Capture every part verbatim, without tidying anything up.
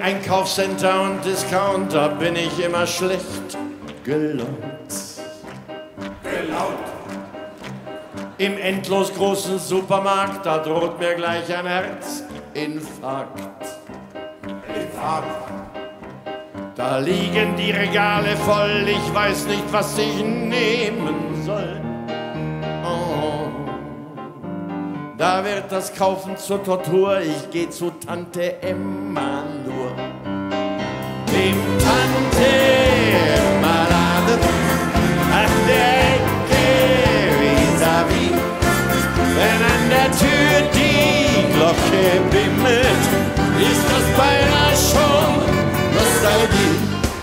Einkaufscenter und Discounter bin ich immer schlecht gelaunt. Gelaunt. Im endlos großen Supermarkt, da droht mir gleich ein Herzinfarkt. Infarkt. Da liegen die Regale voll, ich weiß nicht, was ich nehmen soll. Oh. Da wird das Kaufen zur Tortur, ich geh zu Tante Emma nur. Dem Tante Emma Laden an der Ecke vis-à-vis. Wenn an der Tür die Glocke bimmelt, ist das beinahe schon Nostalgie.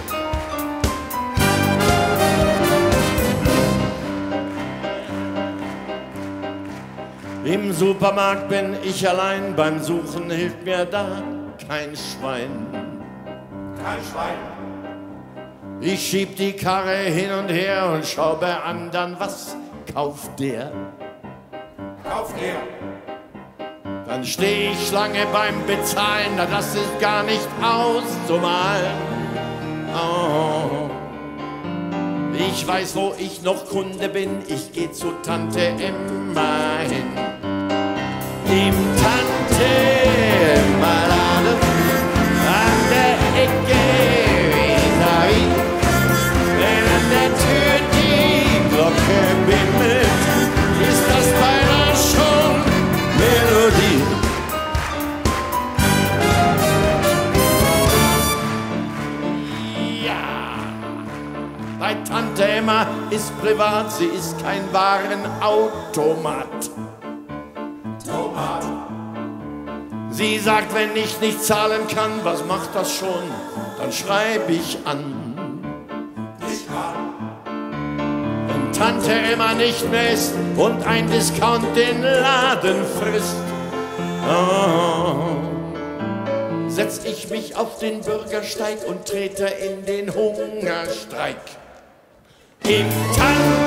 Im Supermarkt bin ich allein, beim Suchen hilft mir da kein Schwein. Kein Schwein. Ich schieb die Karre hin und her und schau bei anderen, was kauft der? Kauft der. Dann steh ich Schlange beim Bezahlen, na das ist gar nicht auszumalen. Oh. Ich weiß, wo ich noch Kunde bin, ich geh zu Tante Emma hin. Im Tante Emma Laden an der Ecke vis-à-vis. Wenn an der Tür die Glocke bimmelt, ist das beinahe schon Melodie. Ja, bei Tante Emma ist privat, sie ist kein Warenautomat. Tomat. Sie sagt, wenn ich nicht zahlen kann, was macht das schon? Dann schreib ich an. Nicht wahr. Wenn Tante Emma nicht mehr ist und ein Discount den Laden frisst, oh, setz ich mich auf den Bürgersteig und trete in den Hungerstreik. Im Tante